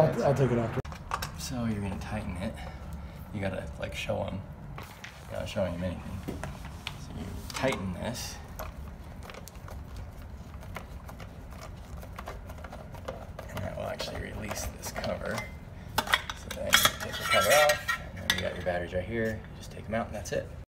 I'll take it after. So you're gonna tighten it. You gotta like show them. You're not showing them anything. So you tighten this. And that will actually release this cover. So then you take the cover off, and then you got your batteries right here. You just take them out and that's it.